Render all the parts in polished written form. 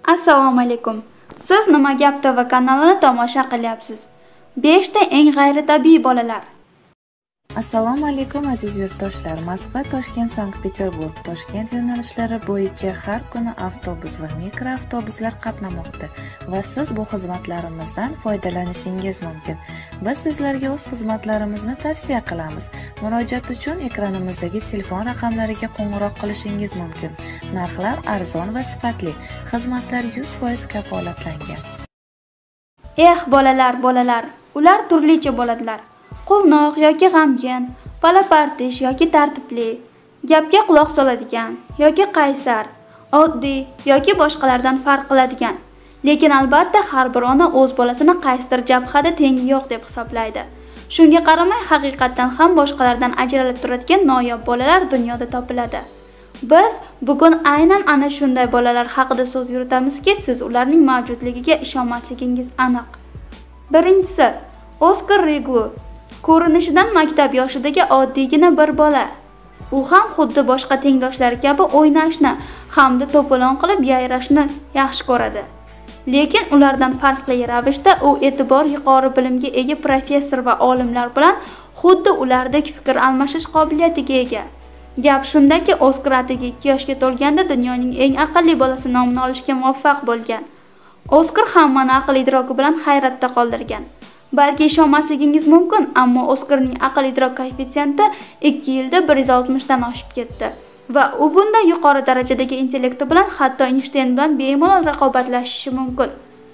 Assalomu alaykum. Siz Nima Gap TV kanalini tomosha qilyapsiz. 5 ta eng g'ayritabiiy bolalar. Assalomu alaykum aziz yurtdoshlar. Moskva, Toshkent, Sankt-Peterburg, Toshkent yo'nalishlari bo'yicha har kuni avtobus va mikroavtobuslar qatnamoqda va siz bu xizmatlarimizdan foydalanishingiz mumkin. Biz sizlarga o'z xizmatlarimizni tavsiya qilamiz. Murojaat uchun ekranimizdagi telefon raqamlariga qo'ng'iroq qilishingiz mumkin. Narxlar arzon va sifatli. Xizmatlar 100% kafolatlangan. Bolalar. Ular turlicha bo'ladilar. Quvnoq yoki g'amgin, palapartish yoki tartibli, gapga quloq soladigan yoki qaysar, oddiy yoki boshqalardan farq qiladigan. Lekin albatta har bir ona o'z bolasini qaysidir jabhada tengi yo'q deb hisoblaydi. Shunga qaramay haqiqatan ham boshqalardan ajralib turadigan noyob bolalar dunyoda topiladi. Biz bugun aynan ana shunday bolalar haqida so'z yuritamizki, siz ularning mavjudligiga ishonmasligingiz aniq. Birinchisi, Oskar Reglu. Ko'rinishidan maktab yoshidagi oddiygina bir bola. U ham xuddi boshqa tengdoshlari kabi o'ynashni hamda to'polon qilib yayrashni yaxshi ko'radi. Lekin ulardan farqli ravishda u e'tibor yuqori bilimga ega professor va olimlar bilan xuddi ulardek fikr almashish qobiliyatiga ega. Gap shundaki, Oskar atigi 2 yoshga to'lganda dunyoning eng aqlli bolasi nomini olishga muvaffaq bo'lgan. Oskar hammani aql idroki bilan hayratda qoldirgan. Balki ishonmasligingiz mumkin, ammo Oskarning aql idrok koeffitsiyenti 2 yilda 160 dan oshib ketdi va u bunday yuqori darajadagi intellekti bilan hatto Einstein bilan bemalol raqobatlashishi mumkin.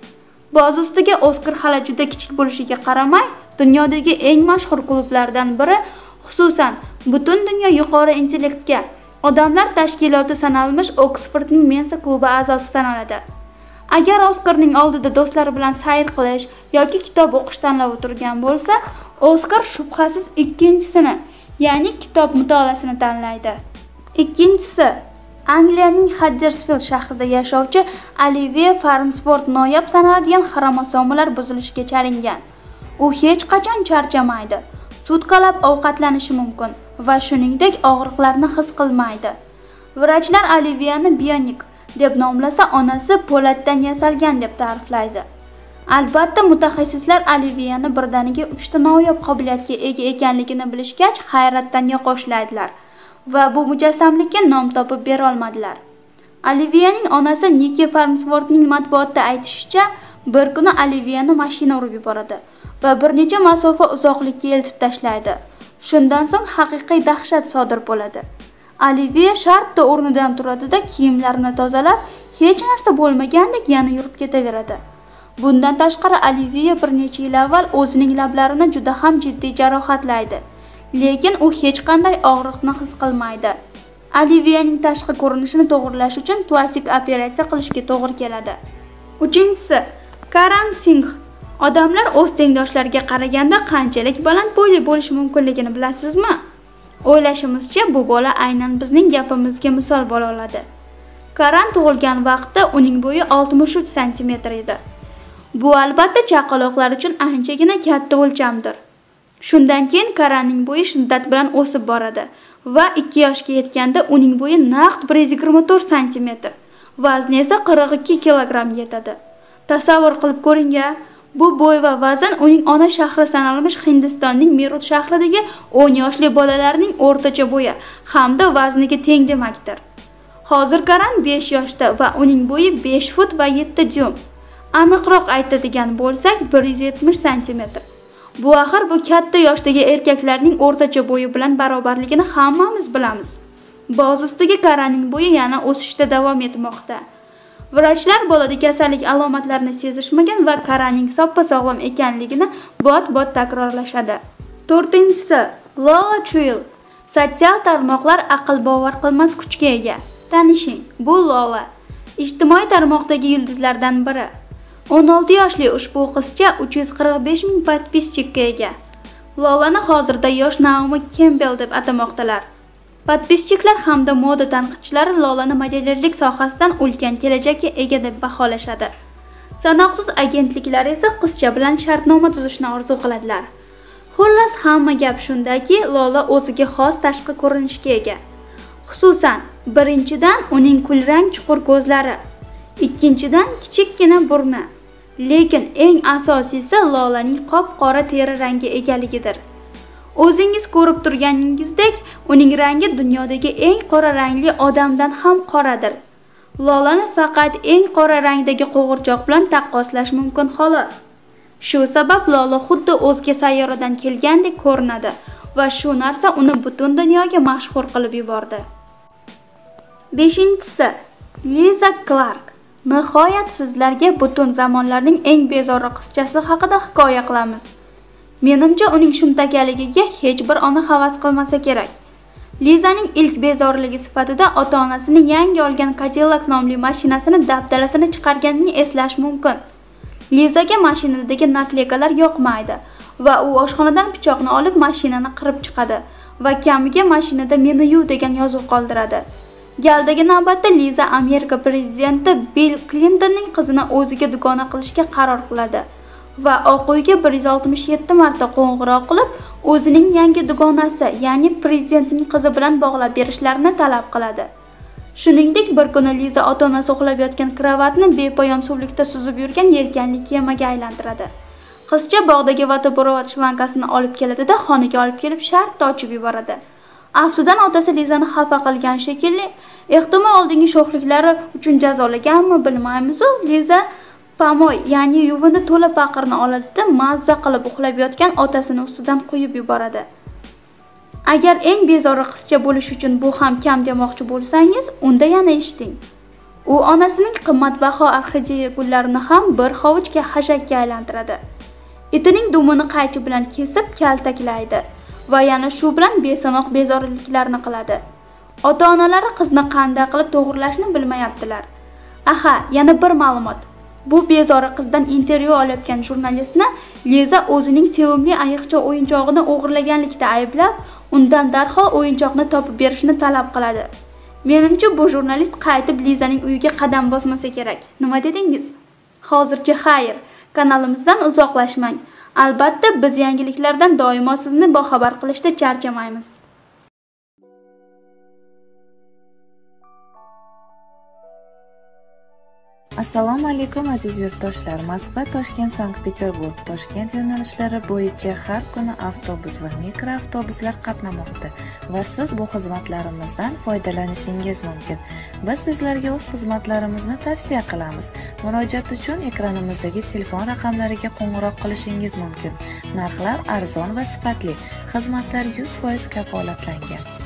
Boz ustiga Oskar hali juda kichik bo'lishiga qaramay, dunyodagi eng mashhur klublardan biri, xususan butun dunyo yuqori intellektga odamlar tashkiloti sanalmish Oksfordning Mensa klubi a'zosi sanaladi. Agar Oskarning oldida do'stlari bilan sayr qilish yoki kitob o'qish tanlovi turgan bo'lsa, Oskar shubhasiz ikkinchisini, ya'ni kitob mutolaasini tanlaydi. Ikkinchisi, Angliyaning Huddersfield shahrida yashovchi Olivia Farnsworth noyob sanaladigan xromosomalar buzilishiga chalingan. U hech qachon charchamaydi, sutkalab ovqatlanishi mumkin va shuningdek og'riqlarni his qilmaydi. Vrachlar Oliviyani bionik deb nomlasa, onasi po'latdan yasalgan deb ta'riflaydi. Albatta, mutaxassislar Oliviyani birdaniga 3 ta noyob qobiliyatga ega ekanligini bilishgach, hayratdan yoqoshlaydilar va bu mujassamlikka nom topib bera olmadilar. Oliviyaning onasi Nikki Farnsworthning matbuotda aytishicha, bir kuni Oliviyani mashina urib yuboradi va bir necha masofa uzoqlikka eltib tashlaydi. Shundan so'ng haqiqiy dahshat sodir bo'ladi. Oliviya shartta o'rnidan turadi-da, kiyimlarini tozalab, hech narsa bo'lmagandek yana yurib ketaveradi. Bundan tashqari Oliviya bir necha yil avval o'zining lablarini juda ham jiddiy jarohatlaydi, lekin u hech qanday og'riqni his qilmaydi. Oliviyaning tashqi ko'rinishini to'g'rilash uchun plastik operatsiya qilishga to'g'ri keladi. Uchinchisi, Karan Singh. Odamlar o'z tengdoshlariga qaraganda qanchalik baland bo'yli bo'lishi mumkinligini bilasizmi? O'ylashimizcha, bu bola aynan bizning gapimizga misol bo'la oladi. Karan tug'ilgan vaqtda uning bo'yi 63 sm edi. Bu albatta chaqaloqlar uchun anchagina katta o'lchamdir. Shundan keyin Karanning bo'yi shiddat bilan o'sib boradi va 2 yoshga yetganda uning bo'yi naqd 124 sm, vazni esa 42 kg yetadi. Tasavvur qilib ko'ring-a. Bu bo'y va vazn uning ona shahri sanalmish Hindistonning Meerut shahridagi 10 yoshli bolalarning o'rtacha bo'yi hamda vazniga teng demakdir. Hozir Karan 5 yoshda va uning bo'yi 5 fut va 7 dyum. Aniqroq aytadigan bo'lsak, 170 sm. Bu axir bu katta yoshdagi erkaklarning o'rtacha bo'yi bilan barobarligini hammamiz bilamiz. Boz ustiga Karanning bo'yi yana o'sishda davom etmoqda. Vrachlar bolada kasallik alomatlarini sezishmagan va Karanning soppa-sog'lom ekanligini bot-bot takrorlashadi. To'rtinchisi, Lola Chuil. Sotsial tarmoqlar aql bovar qilmas kuchga ega. Tanishing, bu Lola. Ijtimoiy tarmoqdagi yulduzlardan biri. 16 yoshli ushbu qizcha 345 ming podpischikka ega. Lolani hozirda yosh Naomi Campbell deb atamoqdalar. Podpischiklar hamda moda tanqidchilari Lolani modellerlik sohasidan ulkan kelajakka ega deb baholashadi. Sanoqsiz agentliklar esa qizcha bilan shartnoma tuzishni orzu qiladilar. Xullas, hamma gap shundaki, Lola o'ziga xos tashqi ko'rinishga ega. Xususan, birinchidan uning kulrang chuqur ko'zlari, Ikkinchidan, kichikkina burni. Lekin eng asosiysi Lolaning qop-qora teri rangi egaligidir. O'zingiz ko'rib turganingizdek, uning rangi dunyodagi eng qora rangli odamdan ham qoradir. Lolani faqat eng qora rangdagi qo'g'irchoq bilan taqqoslash mumkin xolos. Shu sabab Lola xuddi o'zga sayyoradan kelgandek ko'rinadi va shu narsa uni butun dunyoga mashhur qilib yubordi. 5-si, Liza Clark. Nihoyat sizlarga butun zamonlarning eng bezori qizchasi haqida hikoya qilamiz. Menimcha uning shumtakaligiga hech bir ona havas qilmasa kerak. Lizaning ilk bezorligi sifatida ota-onasining yangi olgan Cadillac nomli mashinasini dabdalasini chiqarganini eslash mumkin. Lizaga mashinadagi nakleykalar yoqmaydi va u oshxonadan pichoqni olib mashinani qirib chiqadi va kamiga mashinada "Meni yuv" degan yozuv qoldiradi. Galdagi navbatda Liza Amerika prezidenti Bill Clintonning qizini o'ziga dugona qilishga qaror qiladi va Oq uyga 167 marta qo'ng'iroq qilib, o'zining yangi dugonasi, ya'ni prezidentning qizi bilan bog'lab berishlarini talab qiladi. Shuningdek, bir kuni Liza ota-onasi uxlab yotgan kravatni bepoyon suvlikda suzib yurgan yelkanli kemaga aylantiradi. Qizcha bog'dagi vodoprovod shlankasini olib keladi-da, xonaga olib kelib shartta ochib yuboradi. Aftidan otasi Lizani xafa qilgan shekilli, ehtimol oldingi sho'xliklari uchun jazolaganmi bilmaymiz-u, Liza pamoy, ya'ni yuvini to'la paqirni oladi-da, mazza qilib uxlab yotgan otasini ustidan quyib yuboradi. Agar eng bezori qizcha bo'lish uchun bu ham kam demoqchi bo'lsangiz, unda yana eshiting. U onasining qimmatbaho orxideya gullarini ham bir hovuchga hashakka aylantiradi. Itining dumini qaychi bilan kesib kaltaklaydi va yana shu bilan besanoq bezoriliklarni qiladi. Ota-onalari qizni qanday qilib to'g'rilashni bilmayaptilar. Aha, yana bir ma'lumot. Bu bezori qizdan intervyu olayotgan jurnalistni Liza o'zining sevimli ayiqcha o'yinchog'ini o'g'irlaganlikda ayblab, undan darhol o'yinchoqni topib berishni talab qiladi. Menimcha bu jurnalist qaytib Lizaning uyiga qadam bosmasa kerak. Nima dedingiz? Hozircha xayr, kanalimizdan uzoqlashmang. Albatta, biz yangiliklardan doimo sizni boxabar qilishda charchamaymiz. Assalomu alaykum aziz yurtdoshlar. Moskva, Toshkent, Sankt-Peterburg, Toshkent yo'nalishlari bo'yicha har kuni avtobus va mikroavtobuslar qatnamoqda va siz bu xizmatlarimizdan foydalanishingiz mumkin. Biz sizlarga o'z xizmatlarimizni tavsiya qilamiz. Murojaat uchun ekranimizdagi telefon raqamlariga qo'ng'iroq qilishingiz mumkin. Narxlar arzon va sifatli, xizmatlar 100% kafolatlangan.